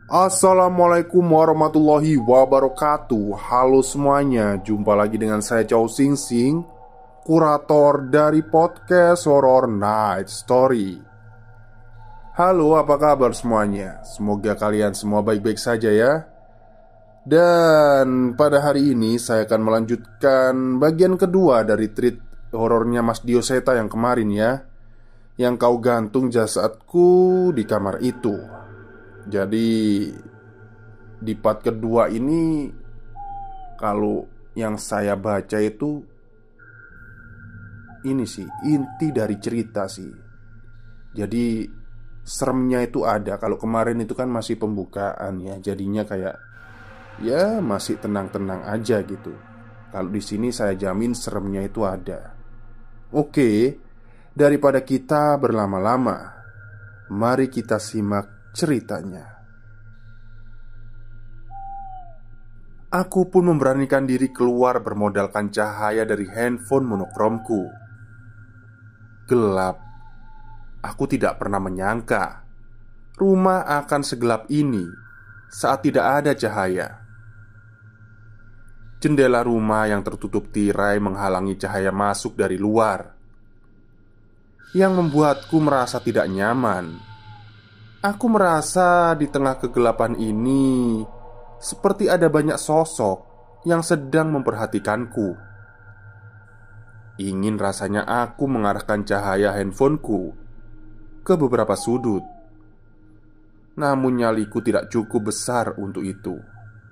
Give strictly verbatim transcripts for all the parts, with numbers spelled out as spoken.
Assalamualaikum warahmatullahi wabarakatuh. Halo semuanya, jumpa lagi dengan saya Chow Sing Sing, kurator dari podcast Horror Night Story. Halo, apa kabar semuanya? Semoga kalian semua baik-baik saja ya. Dan pada hari ini saya akan melanjutkan bagian kedua dari treat horornya Mas Dio Seta yang kemarin ya, yang kau gantung jasadku di kamar itu. Jadi di part kedua ini, kalau yang saya baca itu ini sih inti dari cerita sih. Jadi seremnya itu ada. Kalau kemarin itu kan masih pembukaan ya, jadinya kayak ya masih tenang-tenang aja gitu. Kalau di sini saya jamin seremnya itu ada. Oke, daripada kita berlama-lama, mari kita simak ceritanya. Aku pun memberanikan diri keluar bermodalkan cahaya dari handphone monokromku. Gelap. Aku tidak pernah menyangka rumah akan segelap ini saat tidak ada cahaya. Jendela rumah yang tertutup tirai menghalangi cahaya masuk dari luar, yang membuatku merasa tidak nyaman. Aku merasa di tengah kegelapan ini seperti ada banyak sosok yang sedang memperhatikanku. Ingin rasanya aku mengarahkan cahaya handphoneku ke beberapa sudut, namun nyaliku tidak cukup besar untuk itu.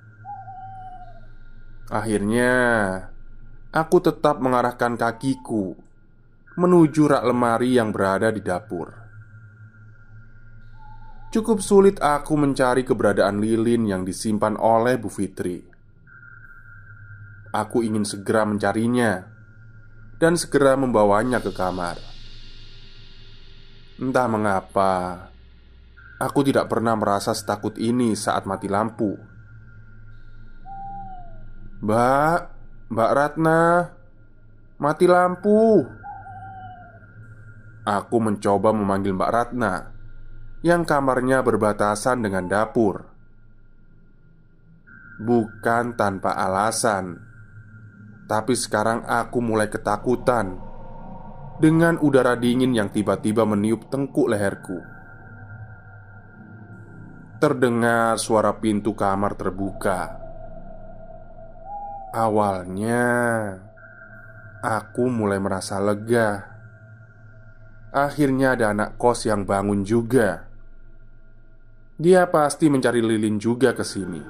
Akhirnya, aku tetap mengarahkan kakiku menuju rak lemari yang berada di dapur. Cukup sulit aku mencari keberadaan lilin yang disimpan oleh Bu Fitri. Aku ingin segera mencarinya dan segera membawanya ke kamar. Entah mengapa, aku tidak pernah merasa setakut ini saat mati lampu. Mbak, Mbak Ratna, mati lampu. Aku mencoba memanggil Mbak Ratna yang kamarnya berbatasan dengan dapur. Bukan tanpa alasan, tapi sekarang aku mulai ketakutan dengan udara dingin yang tiba-tiba meniup tengkuk leherku. Terdengar suara pintu kamar terbuka. Awalnya aku mulai merasa lega. Akhirnya ada anak kos yang bangun juga. Dia pasti mencari lilin juga ke sini.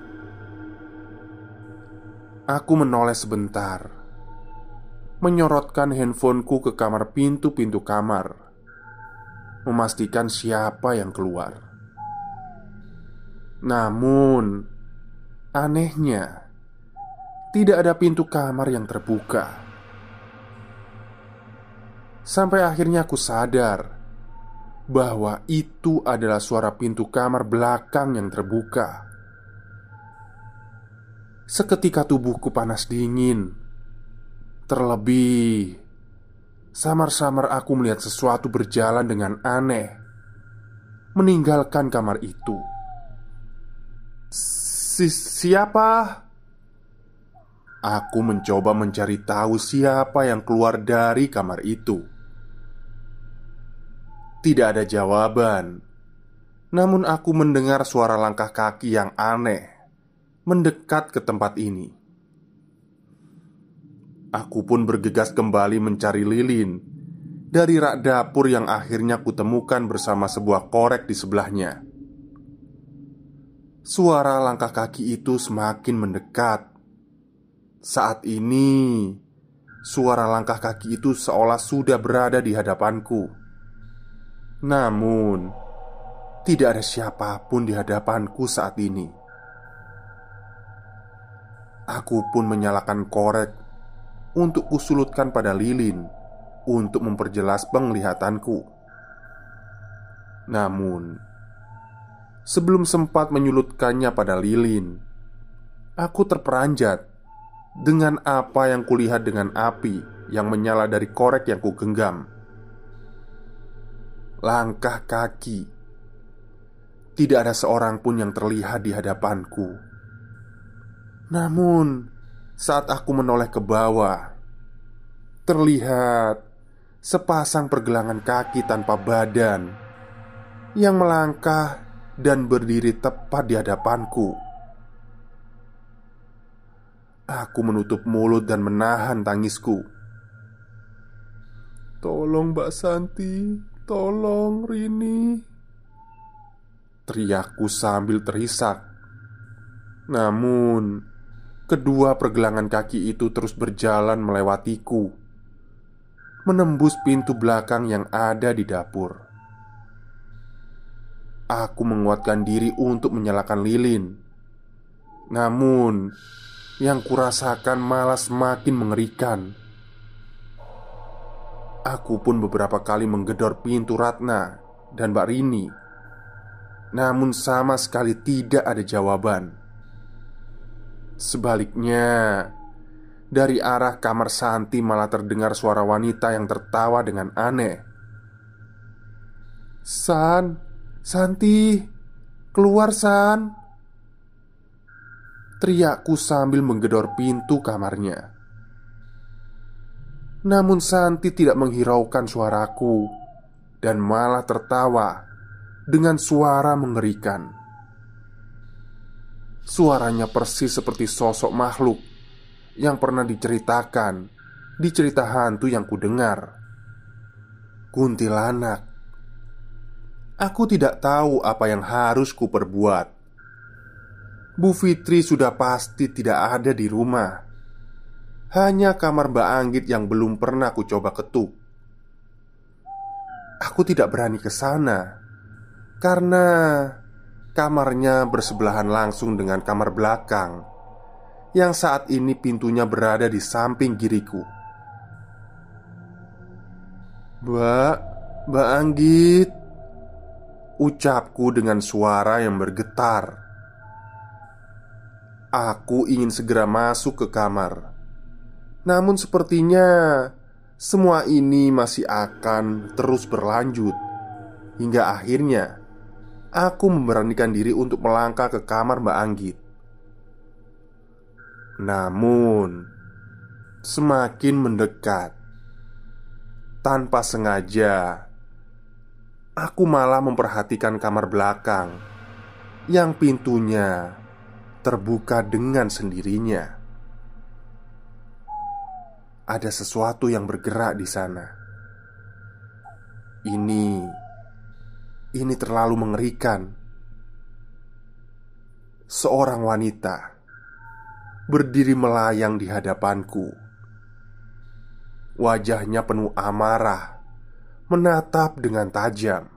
Aku menoleh sebentar, menyorotkan handphoneku ke kamar pintu-pintu kamar, memastikan siapa yang keluar. Namun, anehnya, tidak ada pintu kamar yang terbuka. Sampai akhirnya aku sadar bahwa itu adalah suara pintu kamar belakang yang terbuka. Seketika tubuhku panas dingin. Terlebih, samar-samar aku melihat sesuatu berjalan dengan aneh meninggalkan kamar itu. Si siapa? Aku mencoba mencari tahu siapa yang keluar dari kamar itu. Tidak ada jawaban. Namun aku mendengar suara langkah kaki yang aneh mendekat ke tempat ini. Aku pun bergegas kembali mencari lilin dari rak dapur yang akhirnya kutemukan bersama sebuah korek di sebelahnya. Suara langkah kaki itu semakin mendekat. Saat ini, suara langkah kaki itu seolah sudah berada di hadapanku. Namun, tidak ada siapapun di hadapanku saat ini. Aku pun menyalakan korek untuk kusulutkan pada lilin untuk memperjelas penglihatanku. Namun, sebelum sempat menyulutkannya pada lilin, aku terperanjat dengan apa yang kulihat dengan api yang menyala dari korek yang kugenggam. Langkah kaki. Tidak ada seorang pun yang terlihat di hadapanku. Namun, saat aku menoleh ke bawah, terlihat sepasang pergelangan kaki tanpa badan yang melangkah dan berdiri tepat di hadapanku. Aku menutup mulut dan menahan tangisku. "Tolong Mbak Santi, tolong Rini," teriakku sambil terisak. Namun, kedua pergelangan kaki itu terus berjalan melewatiku, menembus pintu belakang yang ada di dapur. Aku menguatkan diri untuk menyalakan lilin. Namun, yang kurasakan malah semakin mengerikan. Aku pun beberapa kali menggedor pintu Ratna dan Mbak Rini, namun sama sekali tidak ada jawaban. Sebaliknya, dari arah kamar Santi malah terdengar suara wanita yang tertawa dengan aneh. "San, Santi, keluar San!" teriakku sambil menggedor pintu kamarnya. Namun Santi tidak menghiraukan suaraku dan malah tertawa dengan suara mengerikan. Suaranya persis seperti sosok makhluk yang pernah diceritakan di cerita hantu yang kudengar. Kuntilanak. Aku tidak tahu apa yang harus kuperbuat. Bu Fitri sudah pasti tidak ada di rumah. Hanya kamar Mbak Anggit yang belum pernah ku coba ketuk. Aku tidak berani ke sana karena kamarnya bersebelahan langsung dengan kamar belakang yang saat ini pintunya berada di samping kiriku. "Mbak, Mbak Anggit," ucapku dengan suara yang bergetar. Aku ingin segera masuk ke kamar. Namun sepertinya semua ini masih akan terus berlanjut hingga akhirnya aku memberanikan diri untuk melangkah ke kamar Mbak Anggit. Namun semakin mendekat, tanpa sengaja aku malah memperhatikan kamar belakang yang pintunya terbuka dengan sendirinya. Ada sesuatu yang bergerak di sana. Ini Ini terlalu mengerikan. Seorang wanita berdiri melayang di hadapanku. Wajahnya penuh amarah, menatap dengan tajam.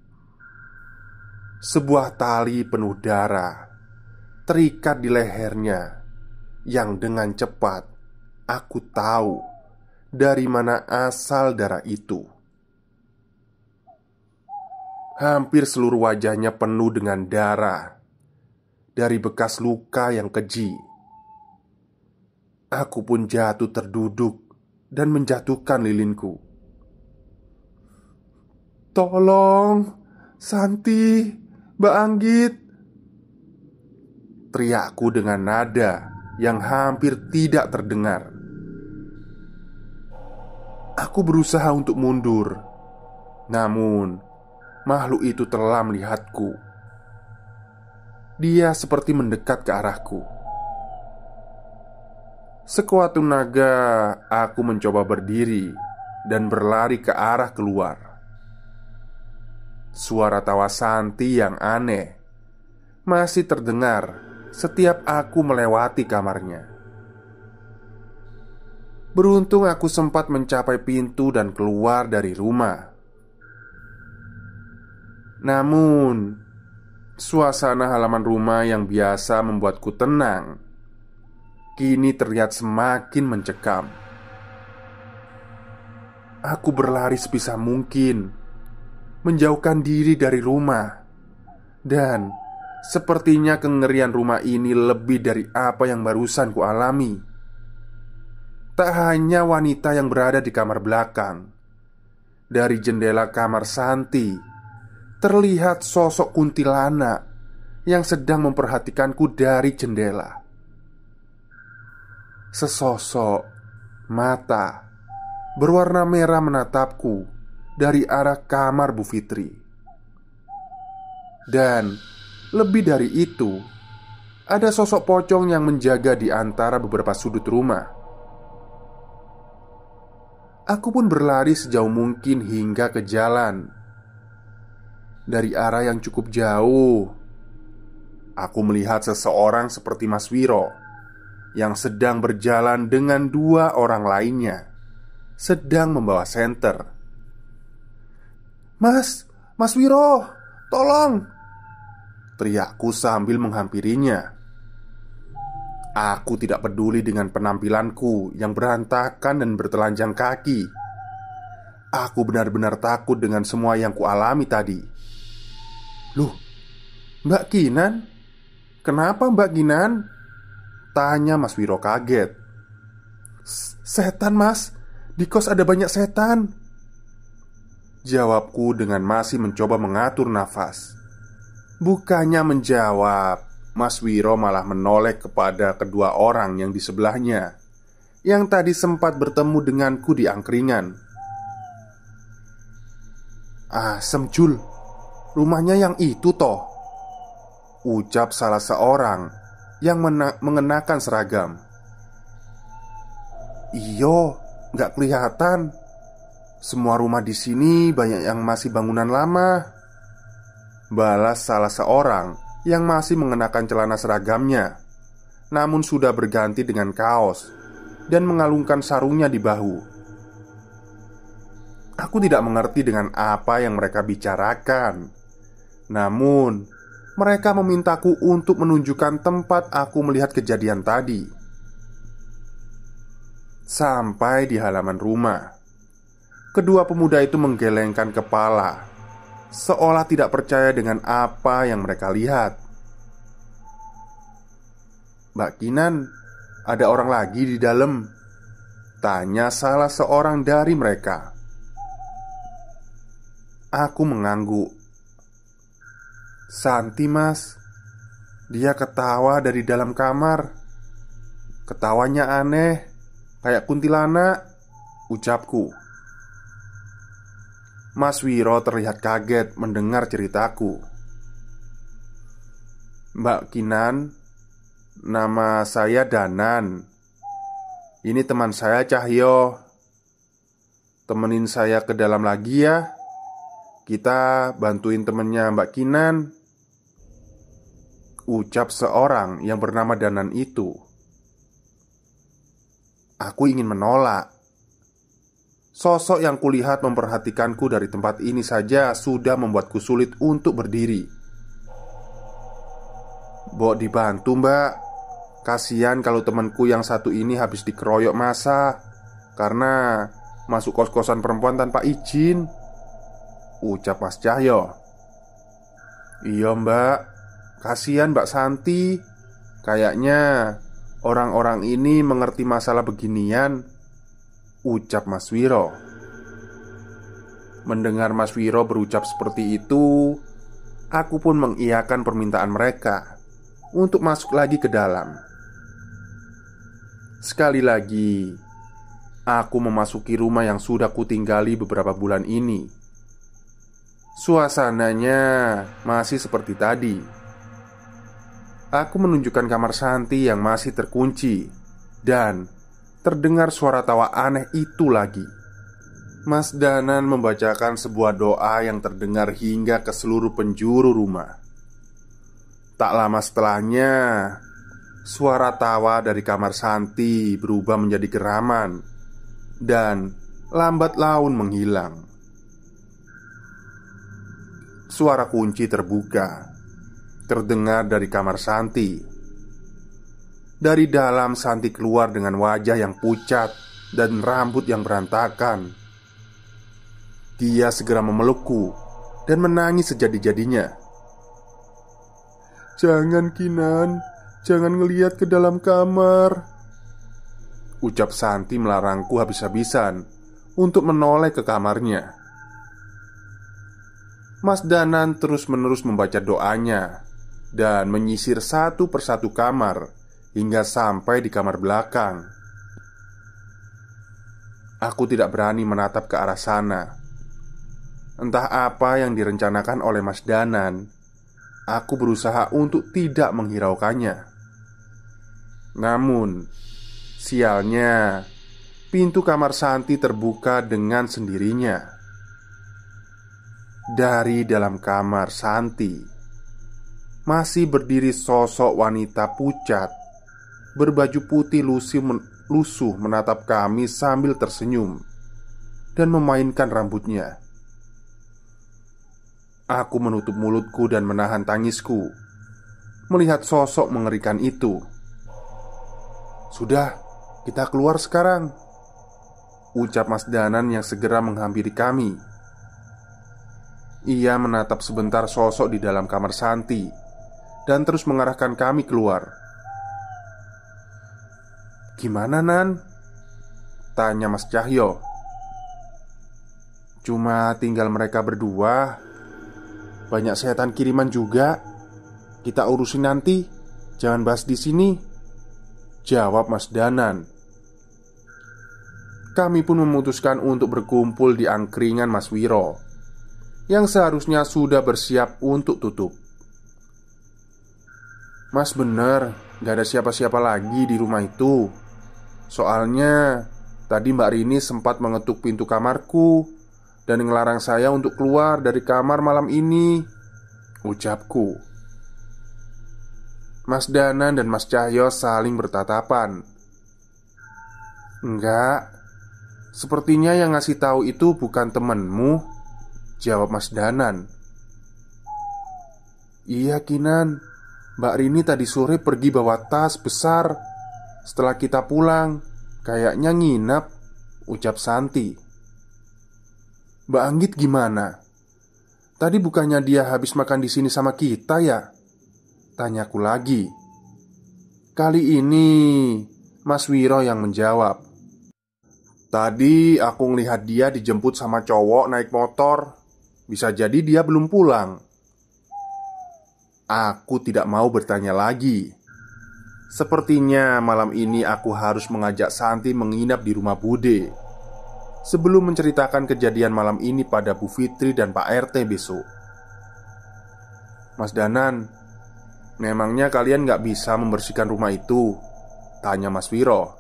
Sebuah tali penuh darah terikat di lehernya, yang dengan cepat aku tahu dari mana asal darah itu. Hampir seluruh wajahnya penuh dengan darah dari bekas luka yang keji. Aku pun jatuh terduduk dan menjatuhkan lilinku. "Tolong, Santi, Mbak Anggit," teriakku dengan nada yang hampir tidak terdengar. Aku berusaha untuk mundur, namun makhluk itu telah melihatku. Dia seperti mendekat ke arahku. Sekuat tenaga, aku mencoba berdiri dan berlari ke arah keluar. Suara tawa Santi yang aneh masih terdengar setiap aku melewati kamarnya. Beruntung aku sempat mencapai pintu dan keluar dari rumah. Namun, suasana halaman rumah yang biasa membuatku tenang kini terlihat semakin mencekam. Aku berlari sebisa mungkin, menjauhkan diri dari rumah. Dan sepertinya kengerian rumah ini lebih dari apa yang barusan kualami. Tak hanya wanita yang berada di kamar belakang, dari jendela kamar Santi terlihat sosok kuntilanak yang sedang memperhatikanku dari jendela. Sesosok mata berwarna merah menatapku dari arah kamar Bu Fitri. Dan lebih dari itu, ada sosok pocong yang menjaga di antara beberapa sudut rumah. Aku pun berlari sejauh mungkin hingga ke jalan. Dari arah yang cukup jauh, aku melihat seseorang seperti Mas Wiro yang sedang berjalan dengan dua orang lainnya, sedang membawa senter. "Mas, Mas Wiro, tolong!" teriakku sambil menghampirinya. Aku tidak peduli dengan penampilanku yang berantakan dan bertelanjang kaki. Aku benar-benar takut dengan semua yang kualami tadi. "Loh, Mbak Kinan? Kenapa Mbak Kinan?" tanya Mas Wiro kaget. "Setan mas, di kos ada banyak setan," jawabku dengan masih mencoba mengatur nafas. Bukannya menjawab, Mas Wiro malah menoleh kepada kedua orang yang di sebelahnya, yang tadi sempat bertemu denganku di angkringan. "Asem Jul, rumahnya yang itu toh," ucap salah seorang yang mengenakan seragam. "Iyo, nggak kelihatan. Semua rumah di sini banyak yang masih bangunan lama," balas salah seorang yang masih mengenakan celana seragamnya, namun sudah berganti dengan kaos dan mengalungkan sarungnya di bahu. Aku tidak mengerti dengan apa yang mereka bicarakan, namun mereka memintaku untuk menunjukkan tempat aku melihat kejadian tadi. Sampai di halaman rumah, kedua pemuda itu menggelengkan kepala, seolah tidak percaya dengan apa yang mereka lihat. "Mbak Kinan, ada orang lagi di dalam?" tanya salah seorang dari mereka. Aku mengangguk. "Santi mas, dia ketawa dari dalam kamar. Ketawanya aneh, kayak kuntilanak," ucapku. Mas Wiro terlihat kaget mendengar ceritaku. "Mbak Kinan, nama saya Danan. Ini teman saya Cahyo. Temenin saya ke dalam lagi ya. Kita bantuin temennya Mbak Kinan," ucap seorang yang bernama Danan itu. Aku ingin menolak. Sosok yang kulihat memperhatikanku dari tempat ini saja sudah membuatku sulit untuk berdiri. "Bok dibantu mbak. Kasihan kalau temanku yang satu ini habis dikeroyok masa karena masuk kos-kosan perempuan tanpa izin," ucap Mas Cahyo. "Iya mbak, kasihan Mbak Santi. Kayaknya orang-orang ini mengerti masalah beginian," ucap Mas Wiro. Mendengar Mas Wiro berucap seperti itu, aku pun mengiyakan permintaan mereka untuk masuk lagi ke dalam. Sekali lagi, aku memasuki rumah yang sudah kutinggali beberapa bulan ini. Suasananya masih seperti tadi. Aku menunjukkan kamar Santi yang masih terkunci, dan terdengar suara tawa aneh itu lagi. Mas Danan membacakan sebuah doa yang terdengar hingga ke seluruh penjuru rumah. Tak lama setelahnya, suara tawa dari kamar Santi berubah menjadi geraman dan lambat laun menghilang. Suara kunci terbuka terdengar dari kamar Santi. Dari dalam, Santi keluar dengan wajah yang pucat dan rambut yang berantakan. Dia segera memelukku dan menangis sejadi-jadinya. "Jangan Kinan, jangan ngelihat ke dalam kamar," ucap Santi melarangku habis-habisan untuk menoleh ke kamarnya. Mas Danan terus-menerus membaca doanya dan menyisir satu persatu kamar hingga sampai di kamar belakang. Aku tidak berani menatap ke arah sana. Entah apa yang direncanakan oleh Mas Danan. Aku berusaha untuk tidak menghiraukannya. Namun, sialnya, pintu kamar Santi terbuka dengan sendirinya. Dari dalam kamar Santi masih berdiri sosok wanita pucat berbaju putih lusuh, men lusuh menatap kami sambil tersenyum dan memainkan rambutnya. Aku menutup mulutku dan menahan tangisku melihat sosok mengerikan itu. "Sudah, kita keluar sekarang," ucap Mas Danan yang segera menghampiri kami. Ia menatap sebentar sosok di dalam kamar Santi dan terus mengarahkan kami keluar. "Gimana, Nan?" tanya Mas Cahyo. "Cuma tinggal mereka berdua. Banyak setan kiriman juga. Kita urusin nanti. Jangan bahas di sini," jawab Mas Danan. Kami pun memutuskan untuk berkumpul di angkringan Mas Wiro yang seharusnya sudah bersiap untuk tutup. "Mas bener, gak ada siapa-siapa lagi di rumah itu. Soalnya tadi Mbak Rini sempat mengetuk pintu kamarku dan ngelarang saya untuk keluar dari kamar malam ini," ucapku. Mas Danan dan Mas Cahyo saling bertatapan. "Enggak, sepertinya yang ngasih tahu itu bukan temenmu," jawab Mas Danan. "Iya Kinan, Mbak Rini tadi sore pergi bawa tas besar. Setelah kita pulang, kayaknya nginap," ucap Santi. "Mbak Anggit gimana? Tadi bukannya dia habis makan di sini sama kita ya?" tanyaku lagi. Kali ini Mas Wiro yang menjawab. "Tadi aku ngelihat dia dijemput sama cowok naik motor. Bisa jadi dia belum pulang." Aku tidak mau bertanya lagi. Sepertinya malam ini aku harus mengajak Santi menginap di rumah Bude sebelum menceritakan kejadian malam ini pada Bu Fitri dan Pak R T besok. "Mas Danan, memangnya kalian gak bisa membersihkan rumah itu?" tanya Mas Wiro.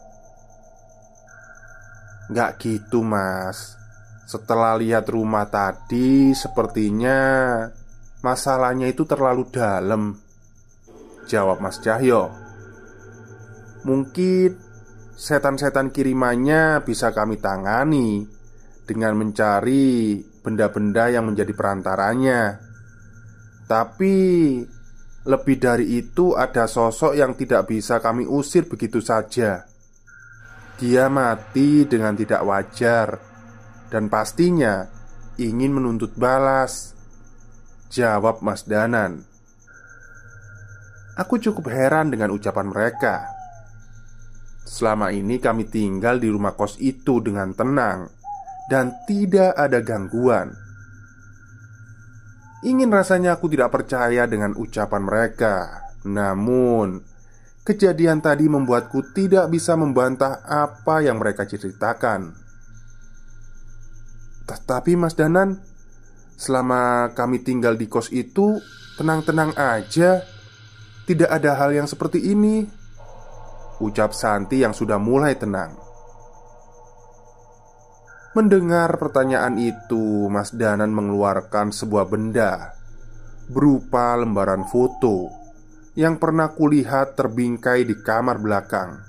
"Gak gitu mas. Setelah lihat rumah tadi, sepertinya masalahnya itu terlalu dalam," jawab Mas Cahyo. "Mungkin setan-setan kirimannya bisa kami tangani dengan mencari benda-benda yang menjadi perantaranya. Tapi lebih dari itu ada sosok yang tidak bisa kami usir begitu saja. Dia mati dengan tidak wajar dan pastinya ingin menuntut balas," jawab Mas Danan. Aku cukup heran dengan ucapan mereka. Selama ini kami tinggal di rumah kos itu dengan tenang dan tidak ada gangguan. Ingin rasanya aku tidak percaya dengan ucapan mereka. Namun, kejadian tadi membuatku tidak bisa membantah apa yang mereka ceritakan. "Tapi Mas Danan, selama kami tinggal di kos itu tenang-tenang aja. Tidak ada hal yang seperti ini," ucap Santi yang sudah mulai tenang. Mendengar pertanyaan itu, Mas Danan mengeluarkan sebuah benda berupa lembaran foto yang pernah kulihat terbingkai di kamar belakang.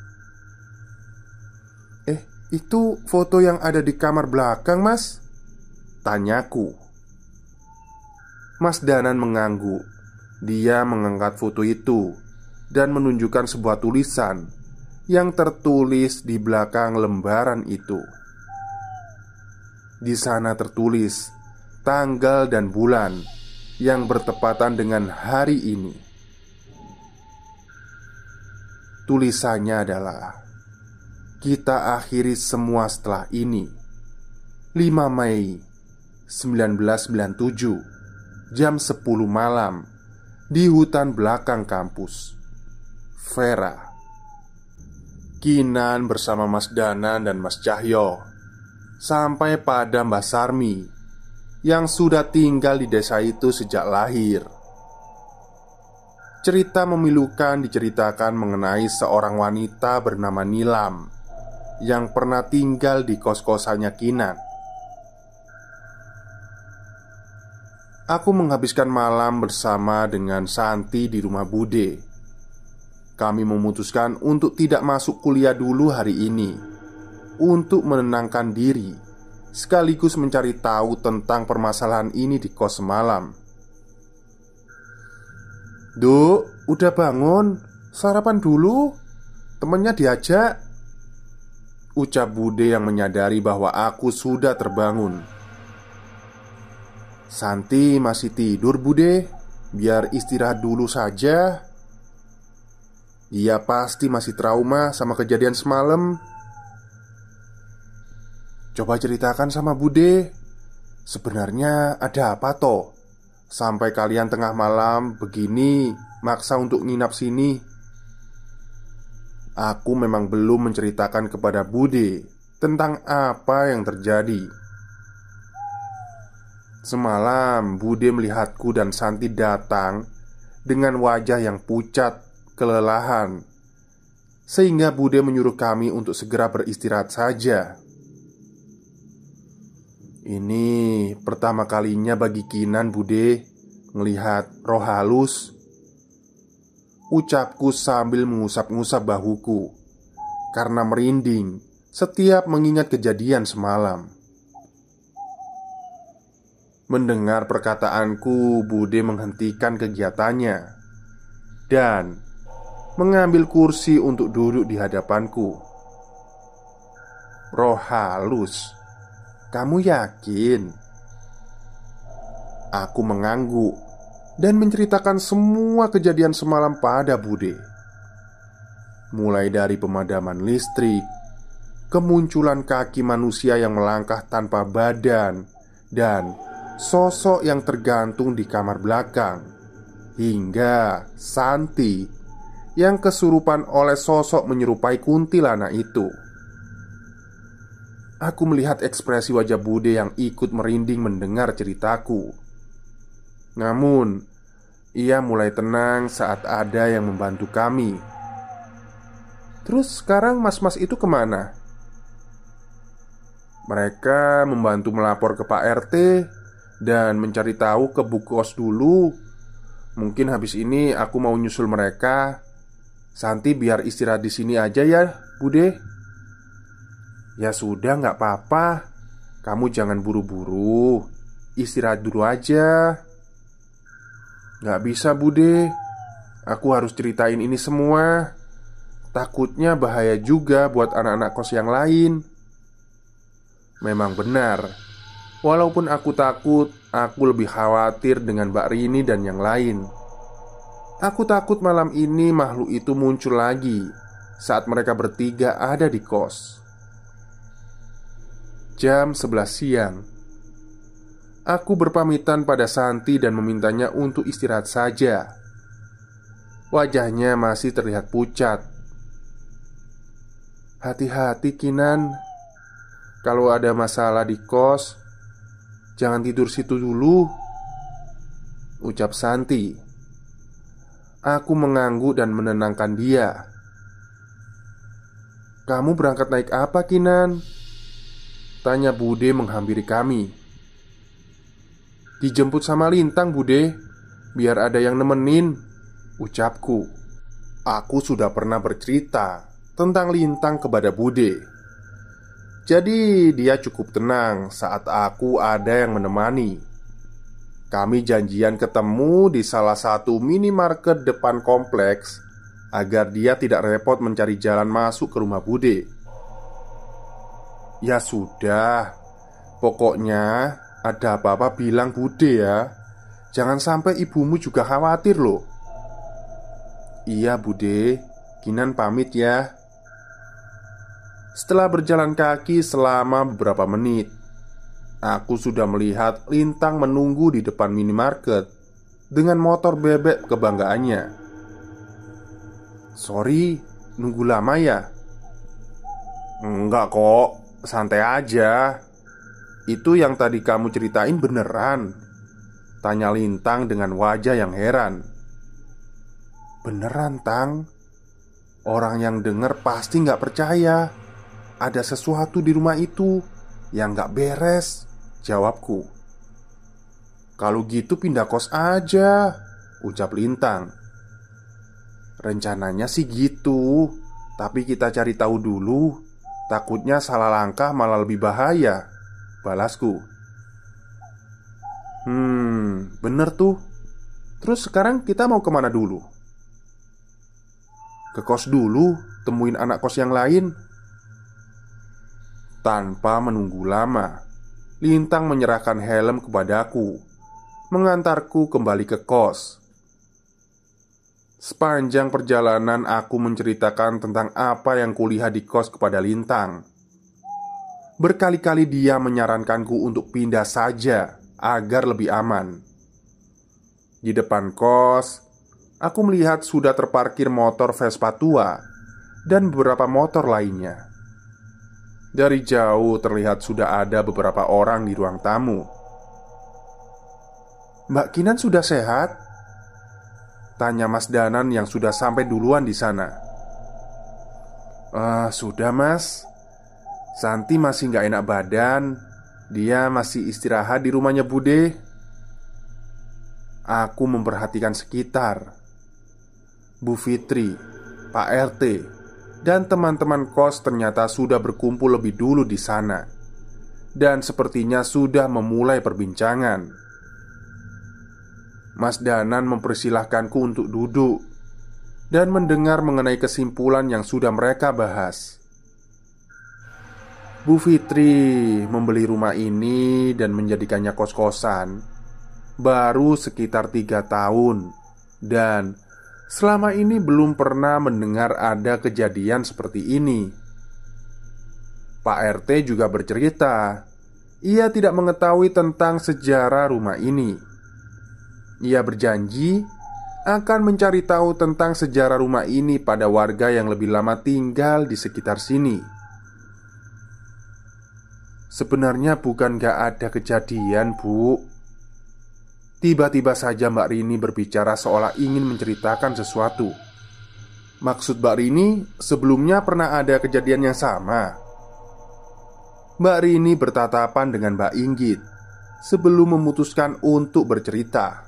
"Eh, itu foto yang ada di kamar belakang, Mas?" tanyaku. Mas Danan mengangguk. Dia mengangkat foto itu dan menunjukkan sebuah tulisan yang tertulis di belakang lembaran itu. Di sana tertulis tanggal dan bulan yang bertepatan dengan hari ini. Tulisannya adalah, "Kita akhiri semua setelah ini, lima Mei seribu sembilan ratus sembilan puluh tujuh, jam sepuluh malam di hutan belakang kampus. Vera, Kinan bersama Mas Danan dan Mas Cahyo sampai pada Mbak Sarmi yang sudah tinggal di desa itu sejak lahir. Cerita memilukan diceritakan mengenai seorang wanita bernama Nilam yang pernah tinggal di kos-kosannya Kinan. Aku menghabiskan malam bersama dengan Santi di rumah Bude. Kami memutuskan untuk tidak masuk kuliah dulu hari ini, untuk menenangkan diri, sekaligus mencari tahu tentang permasalahan ini di kos semalam. "Duk, udah bangun? Sarapan dulu, temennya diajak," ucap Bude yang menyadari bahwa aku sudah terbangun. "Santi masih tidur, Bude. Biar istirahat dulu saja. Dia pasti masih trauma sama kejadian semalam." "Coba ceritakan sama Bude. Sebenarnya ada apa toh? Sampai kalian tengah malam begini maksa untuk nginap sini." Aku memang belum menceritakan kepada Bude tentang apa yang terjadi. Semalam Bude melihatku dan Santi datang dengan wajah yang pucat, kelelahan, sehingga Bude menyuruh kami untuk segera beristirahat saja. Ini pertama kalinya bagi Kinan, Bude, melihat roh halus, ucapku sambil mengusap-ngusap bahuku karena merinding setiap mengingat kejadian semalam. Mendengar perkataanku, Bude menghentikan kegiatannya dan mengambil kursi untuk duduk di hadapanku. "Roh halus? Kamu yakin?" Aku mengangguk dan menceritakan semua kejadian semalam pada Bude. Mulai dari pemadaman listrik, kemunculan kaki manusia yang melangkah tanpa badan, dan sosok yang tergantung di kamar belakang, hingga Santi yang kesurupan oleh sosok menyerupai kuntilanak itu. Aku melihat ekspresi wajah Bude yang ikut merinding mendengar ceritaku. Namun, ia mulai tenang saat ada yang membantu kami. "Terus sekarang mas-mas itu kemana?" "Mereka membantu melapor ke Pak R T dan mencari tahu ke Bu Kos dulu. Mungkin habis ini aku mau nyusul mereka. Santi biar istirahat di sini aja ya, Bude." "Ya sudah, nggak apa-apa. Kamu jangan buru-buru. Istirahat dulu aja." "Nggak bisa, Bude. Aku harus ceritain ini semua. Takutnya bahaya juga buat anak-anak kos yang lain." Memang benar. Walaupun aku takut, aku lebih khawatir dengan Mbak Rini dan yang lain. Aku takut malam ini makhluk itu muncul lagi saat mereka bertiga ada di kos. Jam sebelas siang. Aku berpamitan pada Santi dan memintanya untuk istirahat saja. Wajahnya masih terlihat pucat. "Hati-hati, Kinan. Kalau ada masalah di kos, jangan tidur situ dulu," ucap Santi. Aku mengangguk dan menenangkan dia. "Kamu berangkat naik apa, Kinan?" tanya Bude menghampiri kami. "Dijemput sama Lintang, Bude. Biar ada yang nemenin," ucapku. Aku sudah pernah bercerita tentang Lintang kepada Bude. Jadi dia cukup tenang saat aku ada yang menemani. Kami janjian ketemu di salah satu minimarket depan kompleks agar dia tidak repot mencari jalan masuk ke rumah Bude. "Ya sudah, pokoknya ada apa-apa bilang Bude ya. Jangan sampai ibumu juga khawatir loh." "Iya, Bude. Kinan pamit ya." Setelah berjalan kaki selama beberapa menit, aku sudah melihat Lintang menunggu di depan minimarket dengan motor bebek kebanggaannya. "Sorry, nunggu lama ya?" "Enggak kok, santai aja. Itu yang tadi kamu ceritain beneran?" tanya Lintang dengan wajah yang heran. "Beneran, Tang. Orang yang denger pasti nggak percaya ada sesuatu di rumah itu yang nggak beres," jawabku. "Kalau gitu pindah kos aja," ucap Lintang. "Rencananya sih gitu, tapi kita cari tahu dulu. Takutnya salah langkah malah lebih bahaya," balasku. Hmm, bener tuh. Terus sekarang kita mau kemana dulu? "Ke kos dulu, temuin anak kos yang lain." Tanpa menunggu lama, Lintang menyerahkan helm kepadaku, mengantarku kembali ke kos. Sepanjang perjalanan aku menceritakan tentang apa yang kulihat di kos kepada Lintang. Berkali-kali dia menyarankanku untuk pindah saja agar lebih aman. Di depan kos, aku melihat sudah terparkir motor Vespa tua dan beberapa motor lainnya. Dari jauh terlihat sudah ada beberapa orang di ruang tamu. "Mbak Kinan sudah sehat?" tanya Mas Danan yang sudah sampai duluan di sana. "Eh, sudah mas. Santi masih nggak enak badan. Dia masih istirahat di rumahnya Bude." Aku memperhatikan sekitar. Bu Fitri, Pak R T, dan teman-teman kos ternyata sudah berkumpul lebih dulu di sana, dan sepertinya sudah memulai perbincangan. Mas Danan mempersilahkanku untuk duduk dan mendengar mengenai kesimpulan yang sudah mereka bahas. Bu Fitri membeli rumah ini dan menjadikannya kos-kosan baru sekitar tiga tahun, dan selama ini belum pernah mendengar ada kejadian seperti ini. Pak R T juga bercerita, ia tidak mengetahui tentang sejarah rumah ini. Ia berjanji akan mencari tahu tentang sejarah rumah ini pada warga yang lebih lama tinggal di sekitar sini. "Sebenarnya bukan gak ada kejadian, Bu." Tiba-tiba saja Mbak Rini berbicara seolah ingin menceritakan sesuatu. "Maksud Mbak Rini, sebelumnya pernah ada kejadian yang sama?" Mbak Rini bertatapan dengan Mbak Inggit sebelum memutuskan untuk bercerita.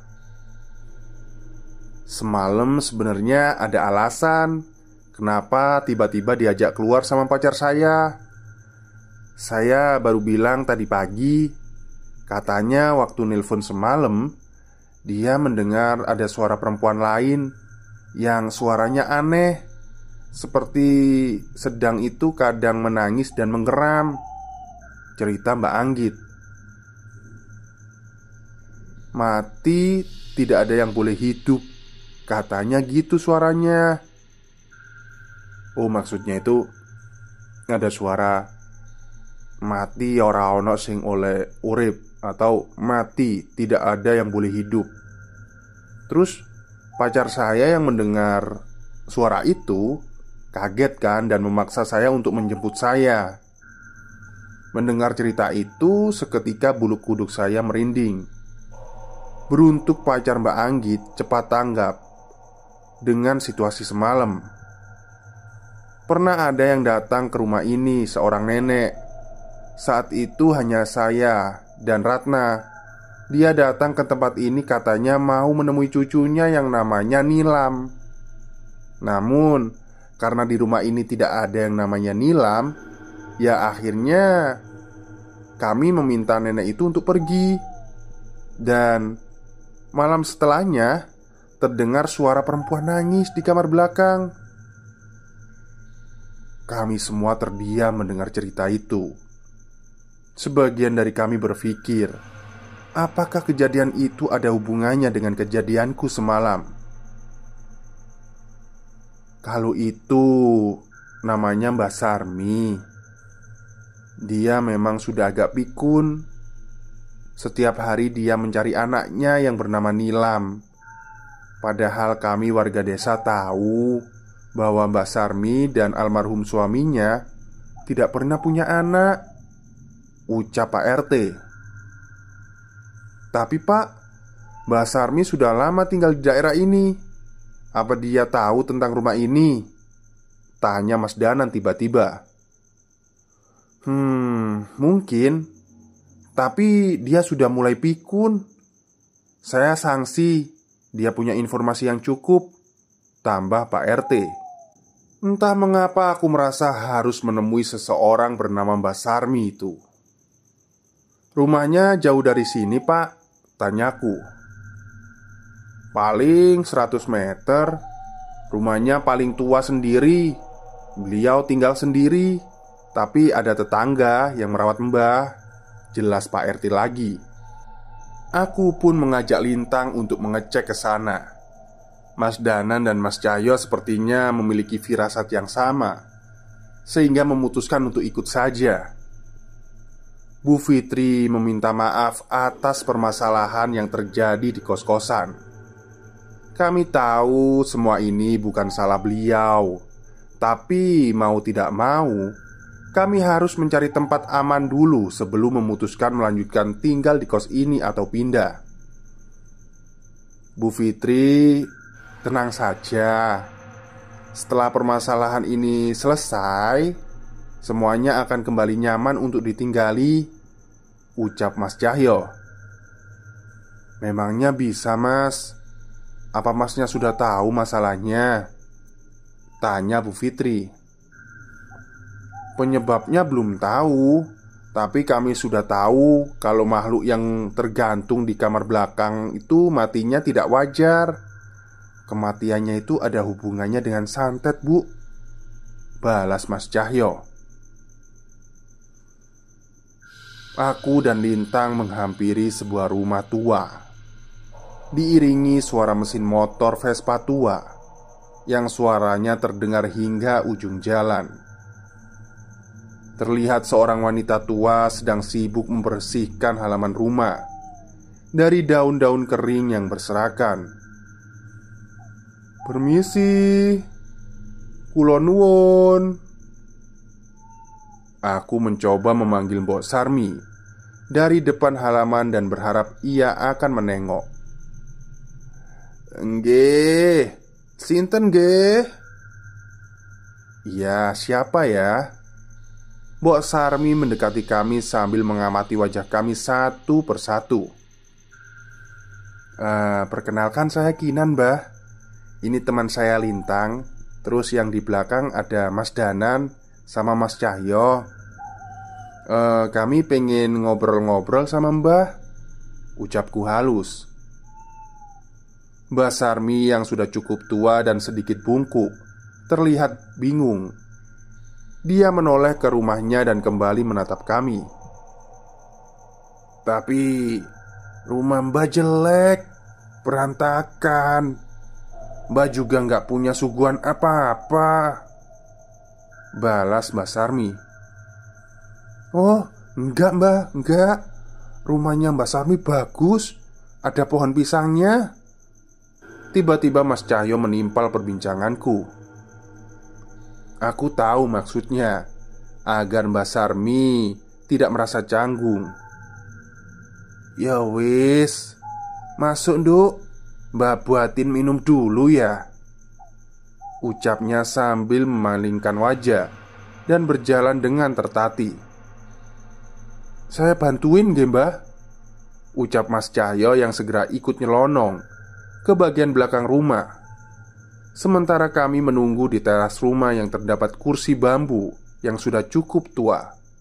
"Semalam sebenarnya ada alasan kenapa tiba-tiba diajak keluar sama pacar saya. Saya baru bilang tadi pagi. Katanya waktu nelpon semalam, dia mendengar ada suara perempuan lain yang suaranya aneh, seperti sedang itu kadang menangis dan menggeram," cerita Mbak Anggit. "Mati tidak ada yang boleh hidup, katanya gitu suaranya." Oh, maksudnya itu ada suara mati ora ono sing oleh urip, atau mati tidak ada yang boleh hidup. Terus pacar saya yang mendengar suara itu kaget kan dan memaksa saya untuk menjemput saya. Mendengar cerita itu, seketika bulu kuduk saya merinding. Beruntung pacar Mbak Anggit cepat tanggap dengan situasi semalam. Pernah ada yang datang ke rumah ini, seorang nenek. Saat itu hanya saya dan Ratna. Dia datang ke tempat ini katanya mau menemui cucunya yang namanya Nilam. Namun karena di rumah ini tidak ada yang namanya Nilam, ya akhirnya kami meminta nenek itu untuk pergi. Dan malam setelahnya terdengar suara perempuan nangis di kamar belakang. Kami semua terdiam mendengar cerita itu. Sebagian dari kami berpikir, apakah kejadian itu ada hubungannya dengan kejadianku semalam? Kalau itu namanya Mbak Sarmi. Dia memang sudah agak pikun. Setiap hari dia mencari anaknya yang bernama Nilam. Padahal kami warga desa tahu bahwa Mbak Sarmi dan almarhum suaminya tidak pernah punya anak, ucap Pak R T. Tapi Pak, Mbak Sarmi sudah lama tinggal di daerah ini. Apa dia tahu tentang rumah ini? Tanya Mas Danan tiba-tiba. Hmm, mungkin. Tapi dia sudah mulai pikun. Saya sangsi dia punya informasi yang cukup, tambah Pak R T. Entah mengapa aku merasa harus menemui seseorang bernama Mbak Sarmi itu. Rumahnya jauh dari sini Pak, tanyaku. Paling seratus meter. Rumahnya paling tua sendiri. Beliau tinggal sendiri, tapi ada tetangga yang merawat Mbah. Jelas Pak R T lagi. Aku pun mengajak Lintang untuk mengecek ke sana. Mas Danan dan Mas Cahyo sepertinya memiliki firasat yang sama, sehingga memutuskan untuk ikut saja. Bu Fitri meminta maaf atas permasalahan yang terjadi di kos-kosan. Kami tahu semua ini bukan salah beliau, tapi mau tidak mau kami harus mencari tempat aman dulu sebelum memutuskan melanjutkan tinggal di kos ini atau pindah. Bu Fitri, tenang saja. Setelah permasalahan ini selesai, semuanya akan kembali nyaman untuk ditinggali, ucap Mas Cahyo. Memangnya bisa Mas? Apa Masnya sudah tahu masalahnya? Tanya Bu Fitri. Penyebabnya belum tahu, tapi kami sudah tahu kalau makhluk yang tergantung di kamar belakang itu matinya tidak wajar. Kematiannya itu ada hubungannya dengan santet, Bu, balas Mas Cahyo. Aku dan Lintang menghampiri sebuah rumah tua, diiringi suara mesin motor Vespa tua yang suaranya terdengar hingga ujung jalan. Terlihat seorang wanita tua sedang sibuk membersihkan halaman rumah dari daun-daun kering yang berserakan. Permisi, kula nuwun. Aku mencoba memanggil Mbok Sarmi dari depan halaman dan berharap ia akan menengok. Nggih, sinten nggih? Iya, siapa ya? Mbok Sarmi mendekati kami sambil mengamati wajah kami satu persatu. Uh, perkenalkan saya Kinan, Mbah. Ini teman saya Lintang. Terus yang di belakang ada Mas Danan sama Mas Cahyo. uh, Kami pengen ngobrol-ngobrol sama Mbah, ucapku halus. Mbah Sarmi yang sudah cukup tua dan sedikit bungkuk terlihat bingung. Dia menoleh ke rumahnya dan kembali menatap kami. Tapi rumah Mbah jelek, berantakan. Mbah juga nggak punya suguhan apa-apa, balas Mbah Sarmi. Oh, enggak Mbah, enggak. Rumahnya Mbah Sarmi bagus, ada pohon pisangnya. Tiba-tiba Mas Cahyo menimpal perbincanganku. Aku tahu maksudnya, agar Mbak Sarmi tidak merasa canggung. Ya wis, masuk nduk, Mbak buatin minum dulu ya, ucapnya sambil memalingkan wajah dan berjalan dengan tertati. Saya bantuin nggih Mbah, ucap Mas Cahyo yang segera ikut nyelonong ke bagian belakang rumah. Sementara kami menunggu di teras rumah yang terdapat kursi bambu yang sudah cukup tua.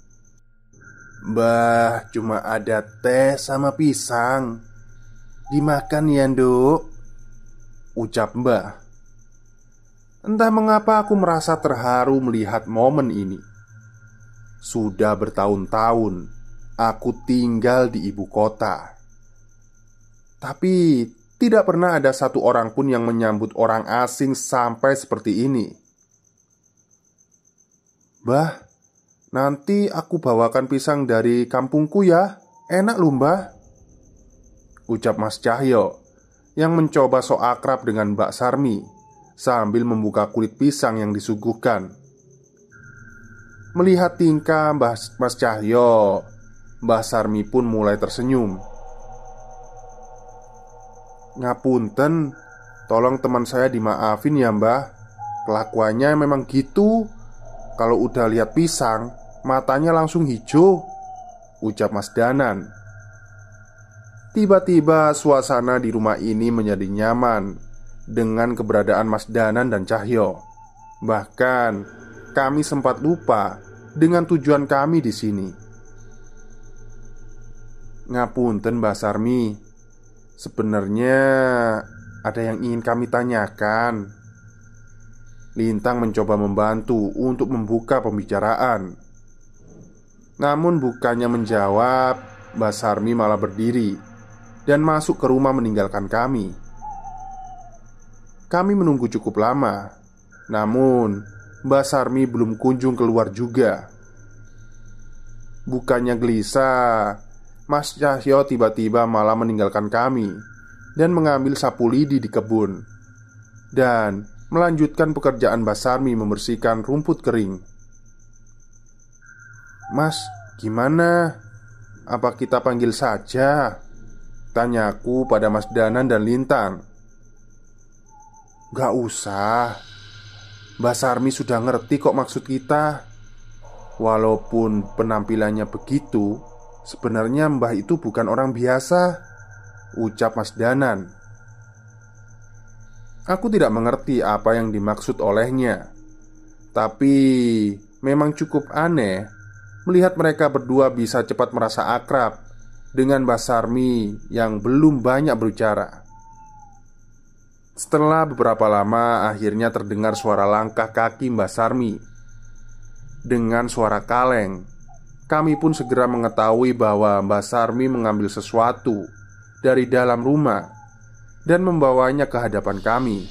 Mbah, cuma ada teh sama pisang. Dimakan ya nduk, ucap Mbah. Entah mengapa aku merasa terharu melihat momen ini. Sudah bertahun-tahun aku tinggal di ibu kota, tapi tidak pernah ada satu orang pun yang menyambut orang asing sampai seperti ini. Mbah, nanti aku bawakan pisang dari kampungku ya. Enak loh Mbah, ucap Mas Cahyo yang mencoba sok akrab dengan Mbak Sarmi sambil membuka kulit pisang yang disuguhkan. Melihat tingkah Mbah Mas Cahyo, Mbah Sarmi pun mulai tersenyum. "Ngapunten, tolong teman saya dimaafin ya Mbah. Kelakuannya memang gitu. Kalau udah lihat pisang, matanya langsung hijau," ucap Mas Danan. Tiba-tiba suasana di rumah ini menjadi nyaman dengan keberadaan Mas Danan dan Cahyo. Bahkan kami sempat lupa dengan tujuan kami di sini. "Ngapunten Mbah Sarmi, sebenarnya ada yang ingin kami tanyakan." Lintang mencoba membantu untuk membuka pembicaraan. Namun bukannya menjawab, Mbak Sarmi malah berdiri dan masuk ke rumah meninggalkan kami. Kami menunggu cukup lama, namun Mbak Sarmi belum kunjung keluar juga. Bukannya gelisah, Mas Cahyo tiba-tiba malah meninggalkan kami dan mengambil sapu lidi di kebun dan melanjutkan pekerjaan Mbak Sarmi membersihkan rumput kering. "Mas, gimana? Apa kita panggil saja?" tanyaku pada Mas Danan dan Lintang. "Gak usah. Mbak Sarmi sudah ngerti kok maksud kita. Walaupun penampilannya begitu, sebenarnya Mbah itu bukan orang biasa," ucap Mas Danan. Aku tidak mengerti apa yang dimaksud olehnya, tapi memang cukup aneh melihat mereka berdua bisa cepat merasa akrab dengan Mbak Sarmi yang belum banyak berbicara. Setelah beberapa lama, akhirnya terdengar suara langkah kaki Mbak Sarmi. Dengan suara kaleng, kami pun segera mengetahui bahwa Mbak Sarmi mengambil sesuatu dari dalam rumah dan membawanya ke hadapan kami.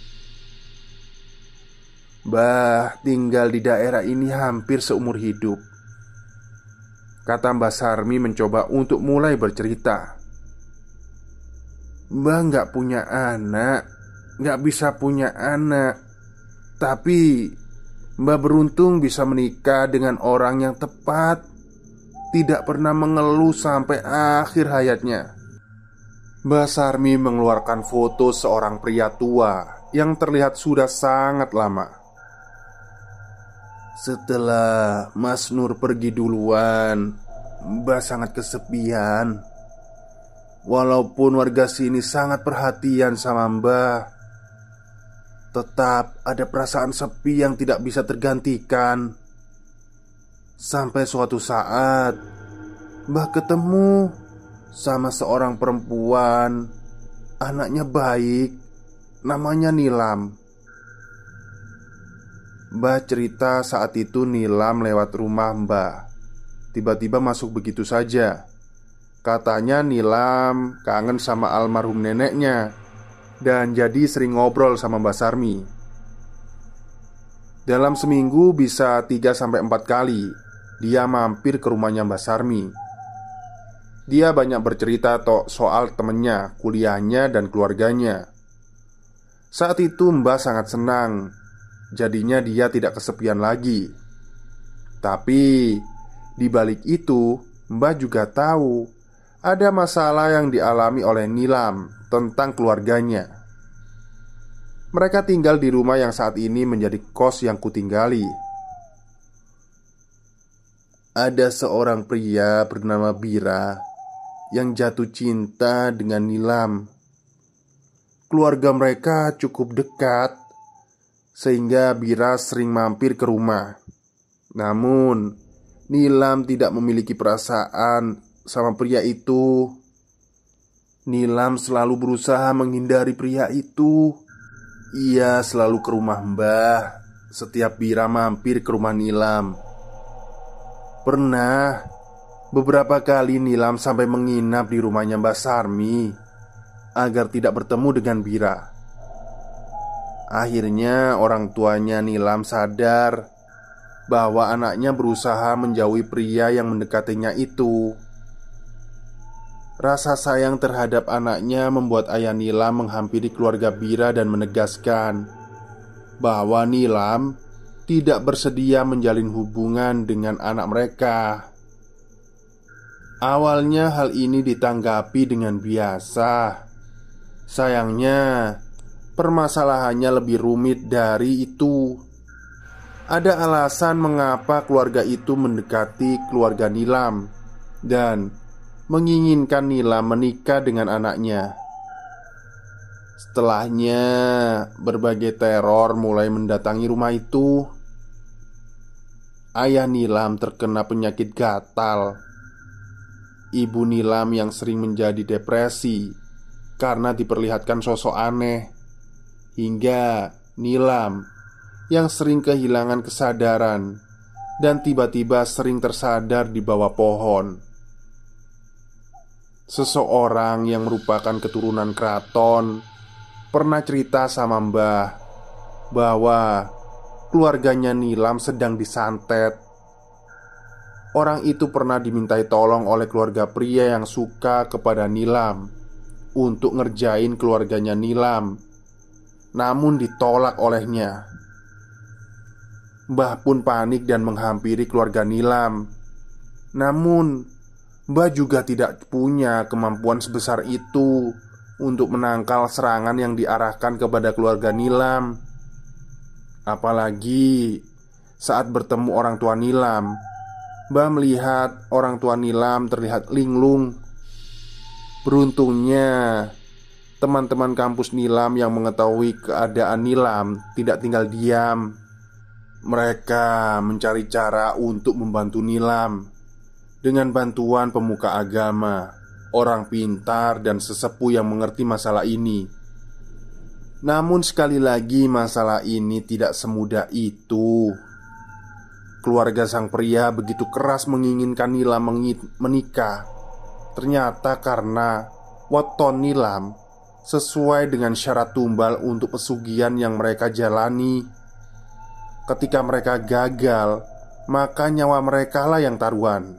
"Mbah tinggal di daerah ini hampir seumur hidup," kata Mbak Sarmi mencoba untuk mulai bercerita. "Mbah nggak punya anak, nggak bisa punya anak. Tapi Mbah beruntung bisa menikah dengan orang yang tepat. Tidak pernah mengeluh sampai akhir hayatnya." Mbak Sarmi mengeluarkan foto seorang pria tua yang terlihat sudah sangat lama. "Setelah Mas Nur pergi duluan, Mbak sangat kesepian. Walaupun warga sini sangat perhatian sama Mbak, tetap ada perasaan sepi yang tidak bisa tergantikan. Sampai suatu saat Mbak ketemu sama seorang perempuan, anaknya baik, namanya Nilam." Mbah cerita saat itu Nilam lewat rumah Mbah. Tiba-tiba masuk begitu saja. Katanya Nilam kangen sama almarhum neneknya dan jadi sering ngobrol sama Mbak Sarmi. Dalam seminggu bisa tiga sampai empat kali dia mampir ke rumahnya Mbak Sarmi. Dia banyak bercerita tok soal temennya, kuliahnya, dan keluarganya. Saat itu Mbah sangat senang. Jadinya dia tidak kesepian lagi. Tapi di balik itu, Mbah juga tahu ada masalah yang dialami oleh Nilam tentang keluarganya. Mereka tinggal di rumah yang saat ini menjadi kos yang kutinggali. Ada seorang pria bernama Bira yang jatuh cinta dengan Nilam. Keluarga mereka cukup dekat, sehingga Bira sering mampir ke rumah. Namun Nilam tidak memiliki perasaan sama pria itu. Nilam selalu berusaha menghindari pria itu. Ia selalu ke rumah Mbah setiap Bira mampir ke rumah Nilam. Pernah beberapa kali Nilam sampai menginap di rumahnya Mbak Sarmi agar tidak bertemu dengan Bira. Akhirnya orang tuanya Nilam sadar bahwa anaknya berusaha menjauhi pria yang mendekatinya itu. Rasa sayang terhadap anaknya membuat ayah Nilam menghampiri keluarga Bira dan menegaskan bahwa Nilam tidak bersedia menjalin hubungan dengan anak mereka. Awalnya hal ini ditanggapi dengan biasa. Sayangnya, permasalahannya lebih rumit dari itu. Ada alasan mengapa keluarga itu mendekati keluarga Nilam dan menginginkan Nilam menikah dengan anaknya. Setelahnya, berbagai teror mulai mendatangi rumah itu. Ayah Nilam terkena penyakit gatal. Ibu Nilam yang sering menjadi depresi karena diperlihatkan sosok aneh, hingga Nilam yang sering kehilangan kesadaran dan tiba-tiba sering tersadar di bawah pohon. Seseorang yang merupakan keturunan keraton pernah cerita sama Mbah bahwa keluarganya Nilam sedang disantet. Orang itu pernah dimintai tolong oleh keluarga pria yang suka kepada Nilam untuk ngerjain keluarganya Nilam, namun ditolak olehnya. Mbah pun panik dan menghampiri keluarga Nilam. Namun Mbah juga tidak punya kemampuan sebesar itu untuk menangkal serangan yang diarahkan kepada keluarga Nilam. Apalagi saat bertemu orang tua Nilam, Mbah melihat orang tua Nilam terlihat linglung. Beruntungnya, teman-teman kampus Nilam yang mengetahui keadaan Nilam tidak tinggal diam. Mereka mencari cara untuk membantu Nilam dengan bantuan pemuka agama, orang pintar, dan sesepuh yang mengerti masalah ini. Namun sekali lagi, masalah ini tidak semudah itu. Keluarga sang pria begitu keras menginginkan Nilam menikah. Ternyata karena weton Nilam sesuai dengan syarat tumbal untuk pesugihan yang mereka jalani. Ketika mereka gagal, maka nyawa mereka lah yang taruhan.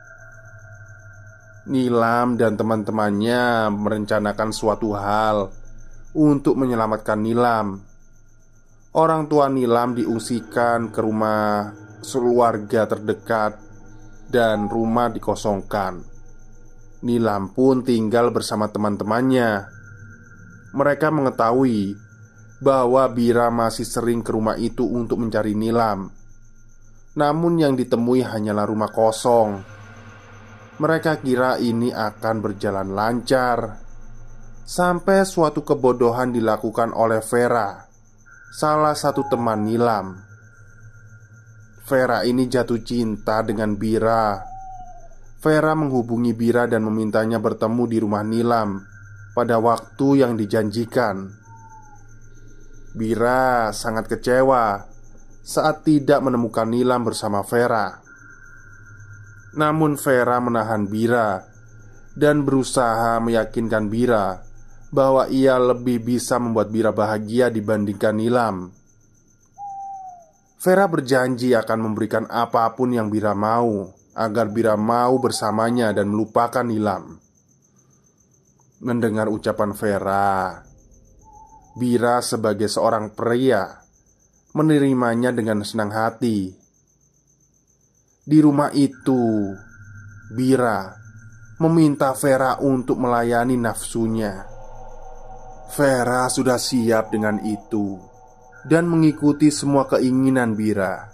Nilam dan teman-temannya merencanakan suatu hal untuk menyelamatkan Nilam. Orang tua Nilam diungsikan ke rumah keluarga terdekat dan rumah dikosongkan. Nilam pun tinggal bersama teman-temannya. Mereka mengetahui bahwa Bira masih sering ke rumah itu untuk mencari Nilam. Namun yang ditemui hanyalah rumah kosong. Mereka kira ini akan berjalan lancar, sampai suatu kebodohan dilakukan oleh Vera, salah satu teman Nilam. Vera ini jatuh cinta dengan Bira. Vera menghubungi Bira dan memintanya bertemu di rumah Nilam pada waktu yang dijanjikan. Bira sangat kecewa saat tidak menemukan Nilam bersama Vera. Namun Vera menahan Bira dan berusaha meyakinkan Bira bahwa ia lebih bisa membuat Bira bahagia dibandingkan Nilam. Vera berjanji akan memberikan apapun yang Bira mau agar Bira mau bersamanya dan melupakan Nilam. Mendengar ucapan Vera, Bira sebagai seorang pria menerimanya dengan senang hati. Di rumah itu, Bira meminta Vera untuk melayani nafsunya. Vera sudah siap dengan itu dan mengikuti semua keinginan Bira.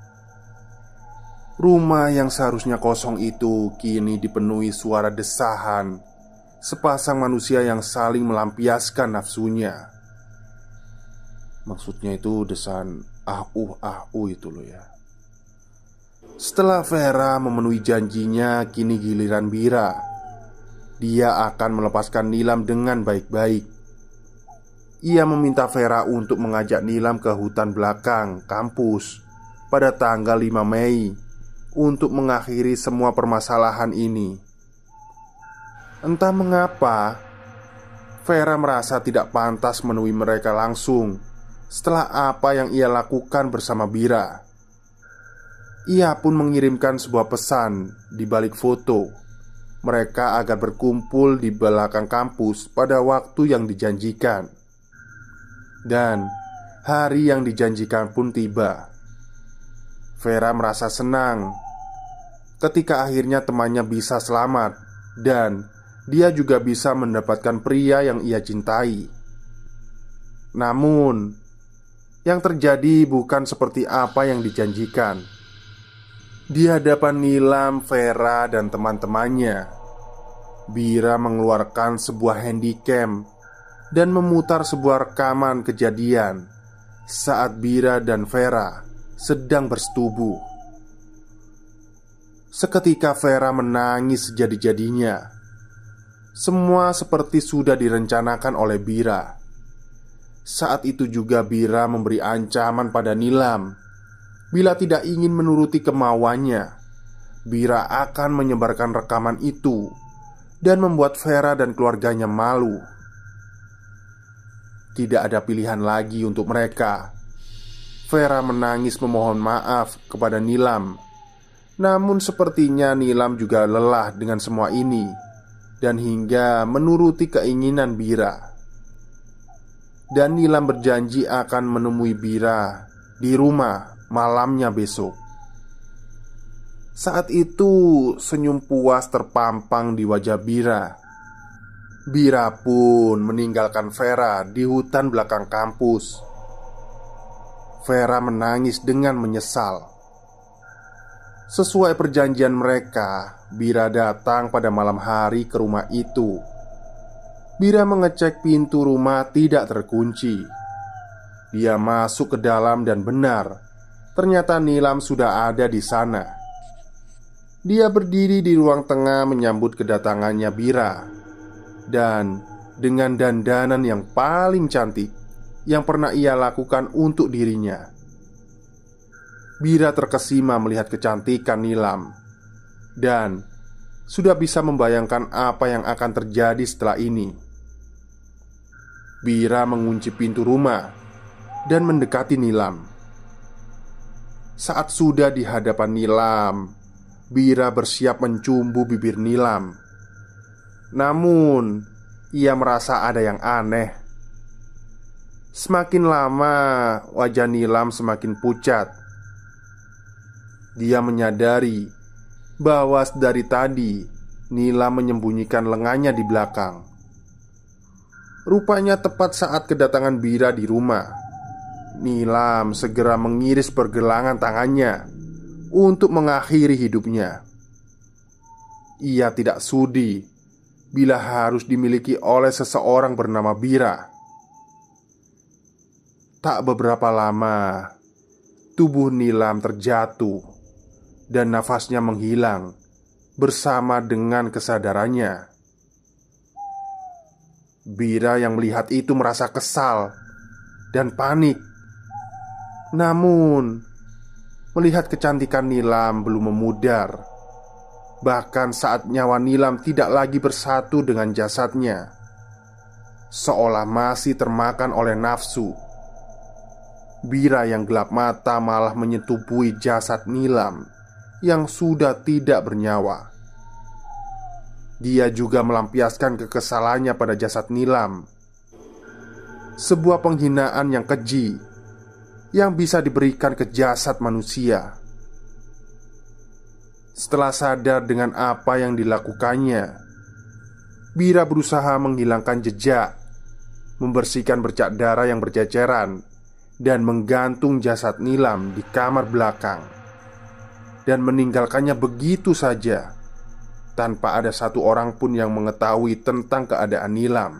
Rumah yang seharusnya kosong itu kini dipenuhi suara desahan sepasang manusia yang saling melampiaskan nafsunya. Maksudnya itu desahan ah-uh ah-uh itu loh ya. Setelah Vera memenuhi janjinya, kini giliran Bira. Dia akan melepaskan Nilam dengan baik-baik. Ia meminta Vera untuk mengajak Nilam ke hutan belakang kampus pada tanggal lima Mei untuk mengakhiri semua permasalahan ini. Entah mengapa, Vera merasa tidak pantas menemui mereka langsung setelah apa yang ia lakukan bersama Bira. Ia pun mengirimkan sebuah pesan di balik foto, mereka agar berkumpul di belakang kampus pada waktu yang dijanjikan. Dan hari yang dijanjikan pun tiba. Vera merasa senang ketika akhirnya temannya bisa selamat dan dia juga bisa mendapatkan pria yang ia cintai. Namun, yang terjadi bukan seperti apa yang dijanjikan. Di hadapan Nilam, Vera, dan teman-temannya, Bira mengeluarkan sebuah handycam dan memutar sebuah rekaman kejadian saat Bira dan Vera sedang bersetubuh. Seketika Vera menangis sejadi-jadinya. Semua seperti sudah direncanakan oleh Bira. Saat itu juga Bira memberi ancaman pada Nilam. Bila tidak ingin menuruti kemauannya, Bira akan menyebarkan rekaman itu dan membuat Vera dan keluarganya malu. Tidak ada pilihan lagi untuk mereka. Vera menangis memohon maaf kepada Nilam. Namun sepertinya Nilam juga lelah dengan semua ini dan hingga menuruti keinginan Bira. Dan Nilam berjanji akan menemui Bira di rumah malamnya besok. Saat itu senyum puas terpampang di wajah Bira. Bira pun meninggalkan Vera di hutan belakang kampus. Vera menangis dengan menyesal. Sesuai perjanjian mereka, Bira datang pada malam hari ke rumah itu. Bira mengecek pintu rumah tidak terkunci. Dia masuk ke dalam dan benar, ternyata Nilam sudah ada di sana. Dia berdiri di ruang tengah menyambut kedatangannya Bira. Dan dengan dandanan yang paling cantik yang pernah ia lakukan untuk dirinya. Bira terkesima melihat kecantikan Nilam dan sudah bisa membayangkan apa yang akan terjadi setelah ini. Bira mengunci pintu rumah dan mendekati Nilam. Saat sudah di hadapan Nilam, Bira bersiap mencumbu bibir Nilam. Namun, ia merasa ada yang aneh. Semakin lama, wajah Nilam semakin pucat. Dia menyadari bahwa dari tadi Nilam menyembunyikan lengannya di belakang. Rupanya tepat saat kedatangan Bira di rumah, Nilam segera mengiris pergelangan tangannya untuk mengakhiri hidupnya. Ia tidak sudi bila harus dimiliki oleh seseorang bernama Bira. Tak beberapa lama, tubuh Nilam terjatuh dan nafasnya menghilang bersama dengan kesadarannya. Bira yang melihat itu merasa kesal dan panik. Namun, melihat kecantikan Nilam belum memudar. Bahkan saat nyawa Nilam tidak lagi bersatu dengan jasadnya, seolah masih termakan oleh nafsu, Bira yang gelap mata malah menyetubuhi jasad Nilam yang sudah tidak bernyawa. Dia juga melampiaskan kekesalannya pada jasad Nilam. Sebuah penghinaan yang keji yang bisa diberikan ke jasad manusia. Setelah sadar dengan apa yang dilakukannya, Bira berusaha menghilangkan jejak, membersihkan bercak darah yang berceceran, dan menggantung jasad Nilam di kamar belakang, dan meninggalkannya begitu saja tanpa ada satu orang pun yang mengetahui tentang keadaan Nilam.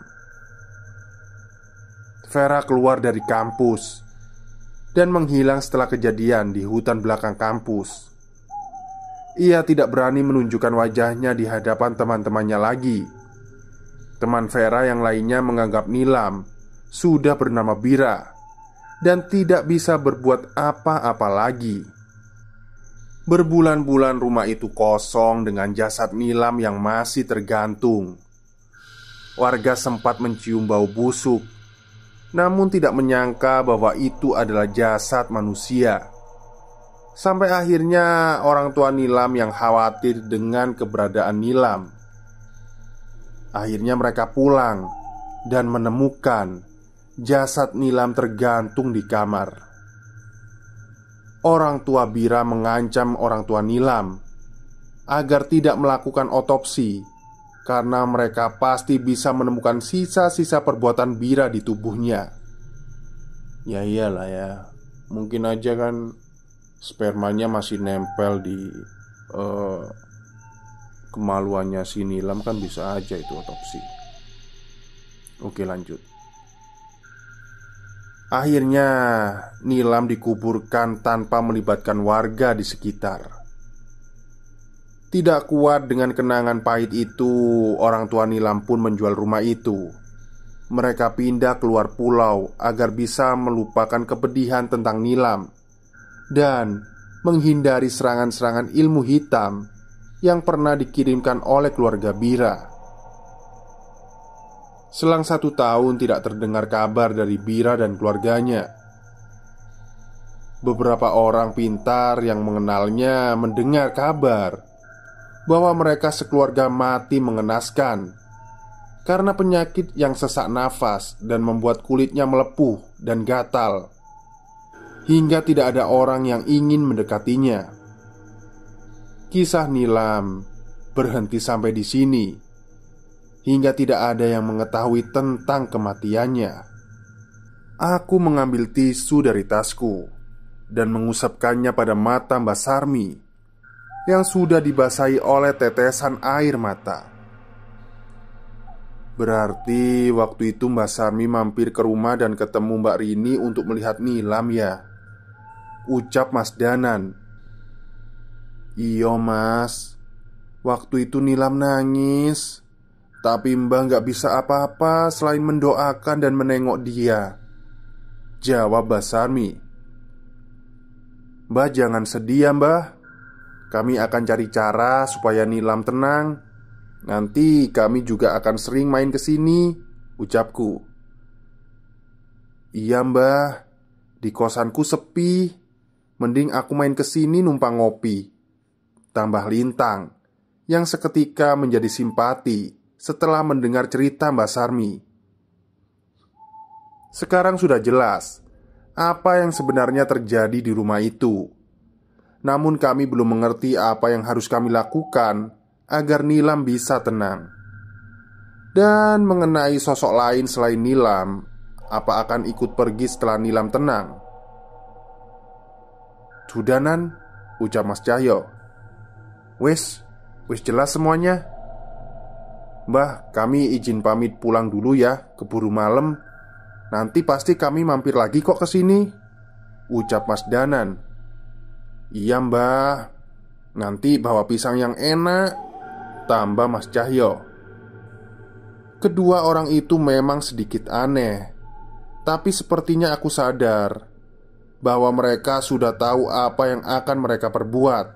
Vera keluar dari kampus dan menghilang setelah kejadian di hutan belakang kampus. Ia tidak berani menunjukkan wajahnya di hadapan teman-temannya lagi. Teman Vera yang lainnya menganggap Nilam sudah bernama Bira dan tidak bisa berbuat apa-apa lagi. Berbulan-bulan rumah itu kosong dengan jasad Nilam yang masih tergantung. Warga sempat mencium bau busuk, namun tidak menyangka bahwa itu adalah jasad manusia. Sampai akhirnya orang tua Nilam yang khawatir dengan keberadaan Nilam Akhirnya mereka pulang dan menemukan jasad Nilam tergantung di kamar. Orang tua Bira mengancam orang tua Nilam agar tidak melakukan otopsi karena mereka pasti bisa menemukan sisa-sisa perbuatan Bira di tubuhnya. Ya iyalah ya, mungkin aja kan spermanya masih nempel di uh, kemaluannya si Nilam, kan bisa aja itu otopsi. Oke, lanjut. Akhirnya Nilam dikuburkan tanpa melibatkan warga di sekitar. Tidak kuat dengan kenangan pahit itu, orang tua Nilam pun menjual rumah itu. Mereka pindah keluar pulau agar bisa melupakan kepedihan tentang Nilam dan menghindari serangan-serangan ilmu hitam yang pernah dikirimkan oleh keluarga Bira. Selang satu tahun tidak terdengar kabar dari Bira dan keluarganya. Beberapa orang pintar yang mengenalnya mendengar kabar bahwa mereka sekeluarga mati mengenaskan karena penyakit yang sesak nafas dan membuat kulitnya melepuh dan gatal, hingga tidak ada orang yang ingin mendekatinya. Kisah Nilam berhenti sampai di sini, hingga tidak ada yang mengetahui tentang kematiannya. Aku mengambil tisu dari tasku dan mengusapkannya pada mata Mbak Sarmi yang sudah dibasahi oleh tetesan air mata. Berarti waktu itu Mbak Sarmi mampir ke rumah dan ketemu Mbak Rini untuk melihat Nilam ya, ucap Mas Danan. Iyo mas, waktu itu Nilam nangis, tapi Mbak gak bisa apa-apa selain mendoakan dan menengok dia, jawab Mbak Sarmi. Mbak jangan sedih ya Mbak, kami akan cari cara supaya Nilam tenang. Nanti kami juga akan sering main ke sini, ucapku. Iya Mbah, di kosanku sepi. Mending aku main ke sini numpang ngopi, tambah Lintang yang seketika menjadi simpati setelah mendengar cerita Mbak Sarmi. Sekarang sudah jelas apa yang sebenarnya terjadi di rumah itu. Namun kami belum mengerti apa yang harus kami lakukan agar Nilam bisa tenang. Dan mengenai sosok lain selain Nilam, apa akan ikut pergi setelah Nilam tenang? Sudanan, ucap Mas Cahyo. Wes, wes jelas semuanya. Mbah, kami izin pamit pulang dulu ya, keburu malam. Nanti pasti kami mampir lagi kok ke sini, ucap Mas Danan. Iya Mbah, nanti bawa pisang yang enak, tambah Mas Cahyo. Kedua orang itu memang sedikit aneh, tapi sepertinya aku sadar bahwa mereka sudah tahu apa yang akan mereka perbuat.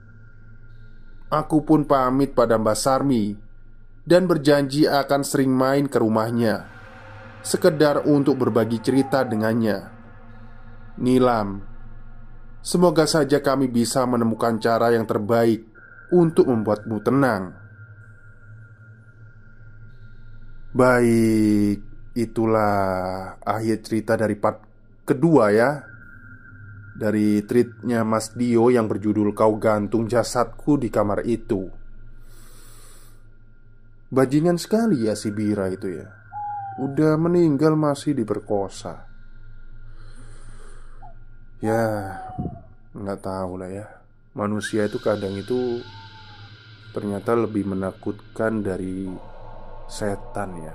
Aku pun pamit pada Mbak Sarmi dan berjanji akan sering main ke rumahnya, sekedar untuk berbagi cerita dengannya. Nilam, semoga saja kami bisa menemukan cara yang terbaik untuk membuatmu tenang. Baik, itulah akhir cerita dari part kedua ya, dari tweetnya Mas Dio yang berjudul Kau Gantung Jasadku di Kamar Itu. Bajingan sekali ya si Bira itu ya, udah meninggal masih diperkosa. Ya, nggak tahu lah ya, manusia itu kadang itu ternyata lebih menakutkan dari setan ya.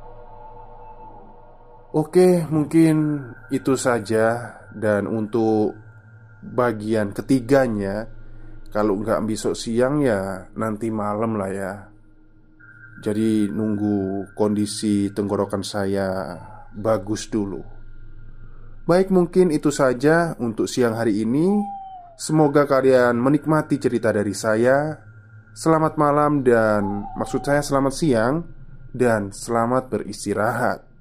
Oke, mungkin itu saja. Dan untuk bagian ketiganya, kalau nggak besok siang ya nanti malam lah ya. Jadi nunggu kondisi tenggorokan saya bagus dulu. Baik, mungkin itu saja untuk siang hari ini. Semoga kalian menikmati cerita dari saya. Selamat malam dan maksud saya selamat siang dan selamat beristirahat.